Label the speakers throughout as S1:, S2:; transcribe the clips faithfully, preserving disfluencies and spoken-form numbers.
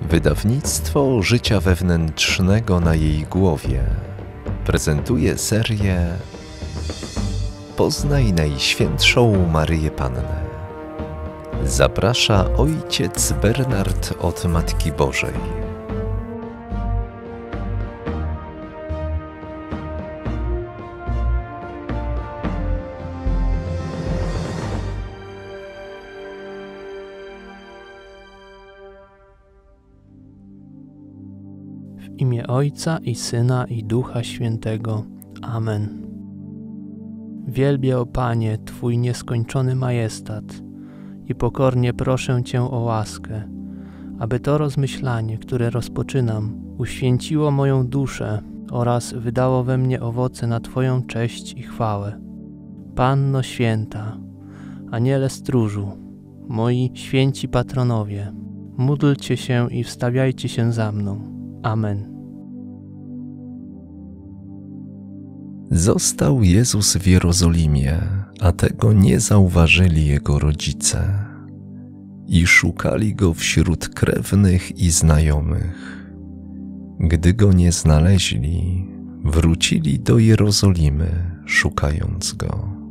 S1: Wydawnictwo Życia Wewnętrznego na jej głowie prezentuje serię Poznaj Najświętszą Maryję Pannę. Zaprasza ojciec Bernard od Matki Bożej.
S2: W imię Ojca i Syna i Ducha Świętego. Amen. Wielbię, o Panie, Twój nieskończony majestat i pokornie proszę Cię o łaskę, aby to rozmyślanie, które rozpoczynam, uświęciło moją duszę oraz wydało we mnie owoce na Twoją cześć i chwałę. Panno Święta, Aniele Stróżu, moi święci patronowie, módlcie się i wstawiajcie się za mną. Amen.
S1: Został Jezus w Jerozolimie, a tego nie zauważyli Jego rodzice i szukali Go wśród krewnych i znajomych. Gdy Go nie znaleźli, wrócili do Jerozolimy, szukając Go.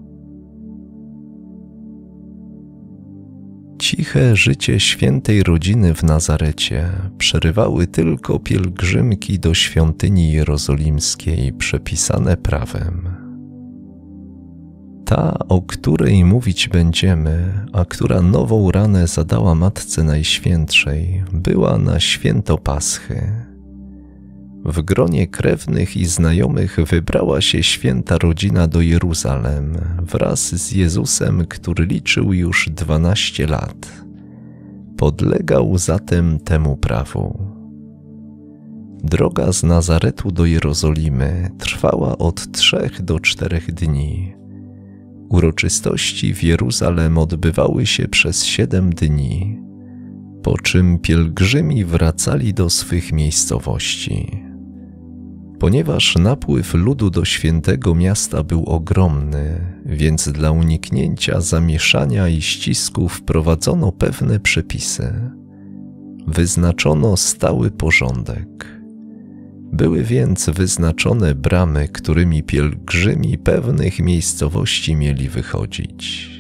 S1: Ciche życie świętej rodziny w Nazarecie przerywały tylko pielgrzymki do świątyni jerozolimskiej przepisane prawem. Ta, o której mówić będziemy, a która nową ranę zadała Matce Najświętszej, była na święto Paschy. W gronie krewnych i znajomych wybrała się święta rodzina do Jeruzalem wraz z Jezusem, który liczył już dwanaście lat. Podlegał zatem temu prawu. Droga z Nazaretu do Jerozolimy trwała od trzech do czterech dni. Uroczystości w Jeruzalem odbywały się przez siedem dni, po czym pielgrzymi wracali do swych miejscowości. Ponieważ napływ ludu do świętego miasta był ogromny, więc dla uniknięcia zamieszania i ścisku wprowadzono pewne przepisy. Wyznaczono stały porządek. Były więc wyznaczone bramy, którymi pielgrzymi pewnych miejscowości mieli wychodzić.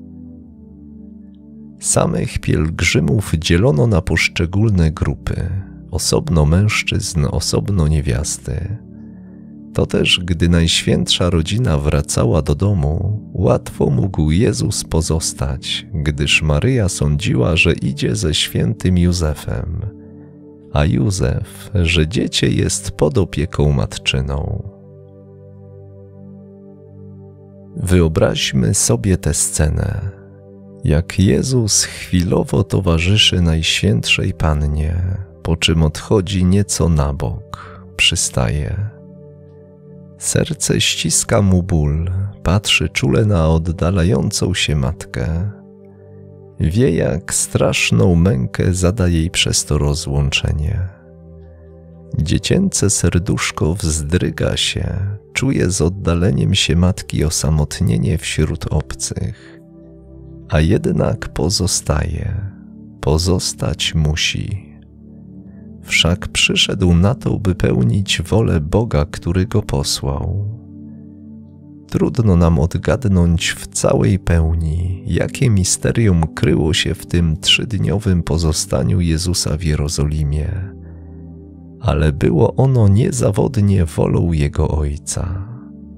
S1: Samych pielgrzymów dzielono na poszczególne grupy. Osobno mężczyzn, osobno niewiasty. To też, gdy Najświętsza Rodzina wracała do domu, łatwo mógł Jezus pozostać, gdyż Maryja sądziła, że idzie ze świętym Józefem, a Józef, że dziecię jest pod opieką matczyną. Wyobraźmy sobie tę scenę, jak Jezus chwilowo towarzyszy Najświętszej Pannie, po czym odchodzi nieco na bok, przystaje. Serce ściska mu ból, patrzy czule na oddalającą się matkę. Wie, jak straszną mękę zada jej przez to rozłączenie. Dziecięce serduszko wzdryga się, czuje z oddaleniem się matki osamotnienie wśród obcych, a jednak pozostaje, pozostać musi. Wszak przyszedł na to, by pełnić wolę Boga, który go posłał. Trudno nam odgadnąć w całej pełni, jakie misterium kryło się w tym trzydniowym pozostaniu Jezusa w Jerozolimie, ale było ono niezawodnie wolą Jego Ojca.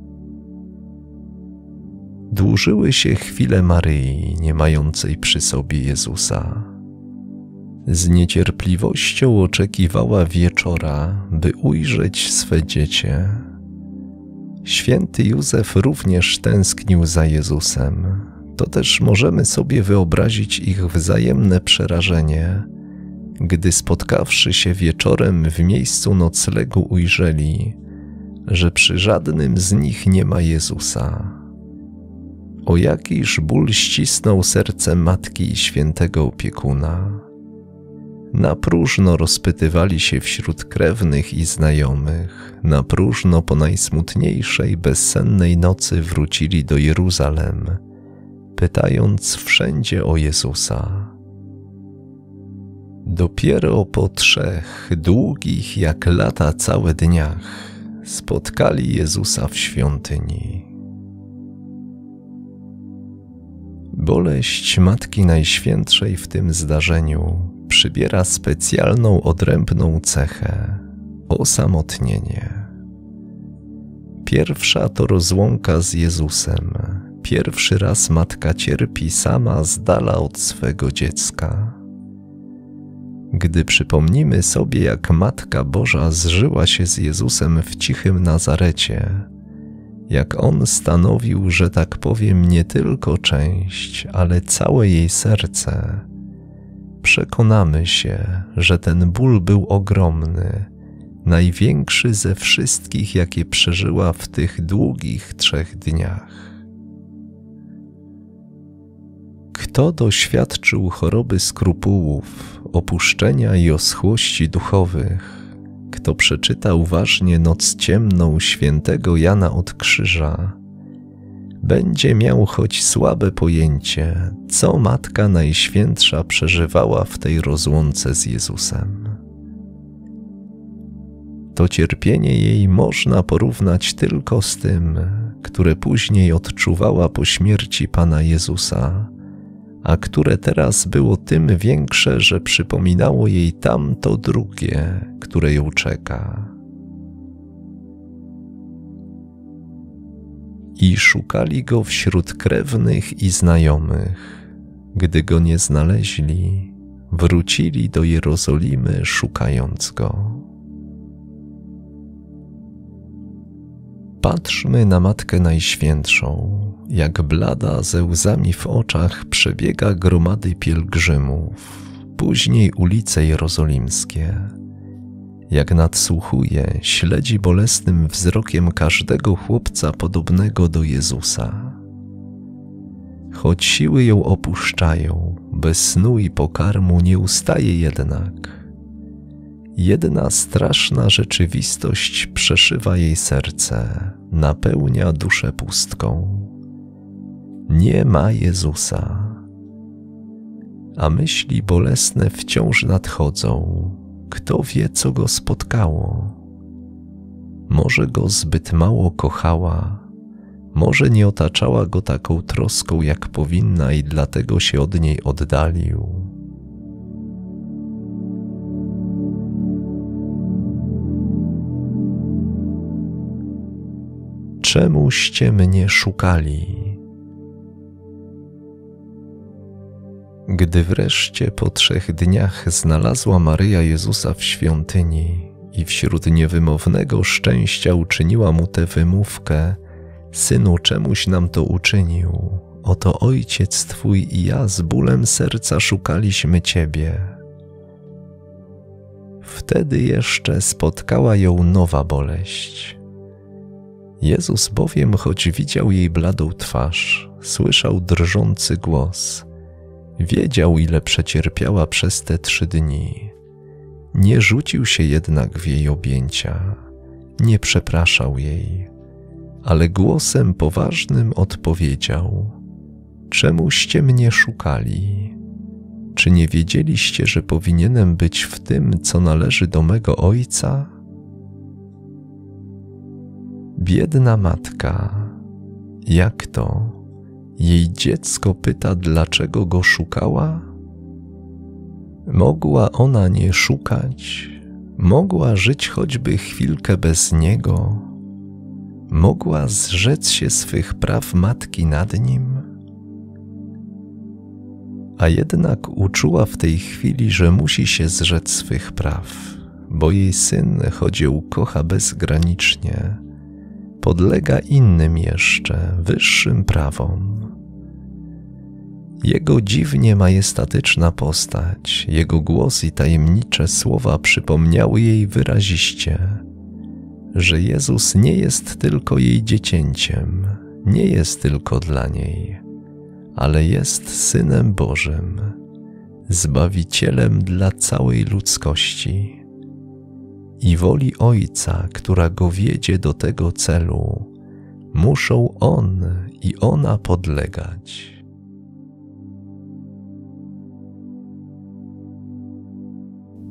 S1: Dłużyły się chwile Maryi, nie mającej przy sobie Jezusa. Z niecierpliwością oczekiwała wieczora, by ujrzeć swe dziecię. Święty Józef również tęsknił za Jezusem. To też możemy sobie wyobrazić ich wzajemne przerażenie, gdy spotkawszy się wieczorem w miejscu noclegu ujrzeli, że przy żadnym z nich nie ma Jezusa. O jakiż ból ścisnął serce matki i świętego opiekuna. Na próżno rozpytywali się wśród krewnych i znajomych, na próżno po najsmutniejszej, bezsennej nocy wrócili do Jeruzalem, pytając wszędzie o Jezusa. Dopiero po trzech długich jak lata całe dniach spotkali Jezusa w świątyni. Boleść Matki Najświętszej w tym zdarzeniu przybiera specjalną, odrębną cechę – osamotnienie. Pierwsza to rozłąka z Jezusem. Pierwszy raz matka cierpi sama z dala od swego dziecka. Gdy przypomnimy sobie, jak Matka Boża zżyła się z Jezusem w cichym Nazarecie, jak On stanowił, że tak powiem, nie tylko część, ale całe jej serce, przekonamy się, że ten ból był ogromny, największy ze wszystkich, jakie przeżyła w tych długich trzech dniach. Kto doświadczył choroby skrupułów, opuszczenia i oschłości duchowych, kto przeczyta uważnie Noc ciemną świętego Jana od Krzyża, będzie miał choć słabe pojęcie, co Matka Najświętsza przeżywała w tej rozłące z Jezusem. To cierpienie jej można porównać tylko z tym, które później odczuwała po śmierci Pana Jezusa, a które teraz było tym większe, że przypominało jej tamto drugie, które ją czeka. I szukali Go wśród krewnych i znajomych. Gdy Go nie znaleźli, wrócili do Jerozolimy, szukając Go. Patrzmy na Matkę Najświętszą, jak blada ze łzami w oczach przebiega gromady pielgrzymów, później ulice jerozolimskie. Jak nadsłuchuje, śledzi bolesnym wzrokiem każdego chłopca podobnego do Jezusa. Choć siły ją opuszczają, bez snu i pokarmu nie ustaje jednak. Jedna straszna rzeczywistość przeszywa jej serce, napełnia duszę pustką. Nie ma Jezusa. A myśli bolesne wciąż nadchodzą. Kto wie, co Go spotkało? Może Go zbyt mało kochała, może nie otaczała Go taką troską, jak powinna i dlatego się od niej oddalił. Czemuście mnie szukali? Gdy wreszcie po trzech dniach znalazła Maryja Jezusa w świątyni i wśród niewymownego szczęścia uczyniła Mu tę wymówkę: Synu, czemuś nam to uczynił? Oto Ojciec Twój i ja z bólem serca szukaliśmy Ciebie. Wtedy jeszcze spotkała ją nowa boleść. Jezus bowiem, choć widział jej bladą twarz, słyszał drżący głos, wiedział, ile przecierpiała przez te trzy dni. Nie rzucił się jednak w jej objęcia, nie przepraszał jej, ale głosem poważnym odpowiedział: Czemuście mnie szukali? Czy nie wiedzieliście, że powinienem być w tym, co należy do mego Ojca? Biedna matka, jak to? Jej dziecko pyta, dlaczego Go szukała? Mogła ona nie szukać, mogła żyć choćby chwilkę bez Niego, mogła zrzec się swych praw matki nad Nim? A jednak uczuła w tej chwili, że musi się zrzec swych praw, bo jej syn, choć ją kocha bezgranicznie, podlega innym jeszcze, wyższym prawom. Jego dziwnie majestatyczna postać, Jego głos i tajemnicze słowa przypomniały jej wyraziście, że Jezus nie jest tylko jej dziecięciem, nie jest tylko dla niej, ale jest Synem Bożym, Zbawicielem dla całej ludzkości. I woli Ojca, która Go wiedzie do tego celu, muszą On i ona podlegać.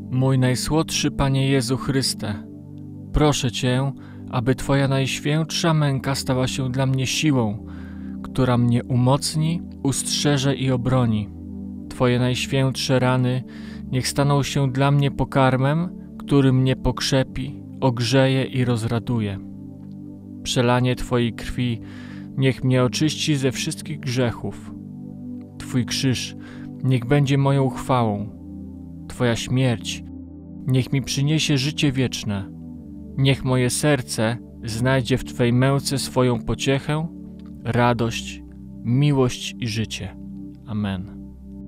S3: Mój najsłodszy Panie Jezu Chryste, proszę Cię, aby Twoja najświętsza męka stała się dla mnie siłą, która mnie umocni, ustrzeże i obroni. Twoje najświętsze rany niech staną się dla mnie pokarmem, który mnie pokrzepi, ogrzeje i rozraduje. Przelanie Twojej krwi niech mnie oczyści ze wszystkich grzechów. Twój krzyż niech będzie moją chwałą. Twoja śmierć niech mi przyniesie życie wieczne. Niech moje serce znajdzie w Twej męce swoją pociechę, radość, miłość i życie. Amen.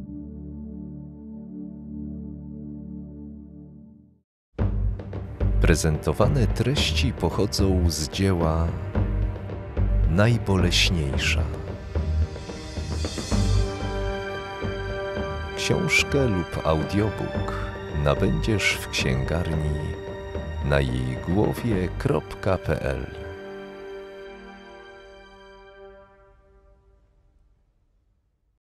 S1: Prezentowane treści pochodzą z dzieła Najboleśniejsza. Książkę lub audiobook nabędziesz w księgarni na jej głowie kropka pe el.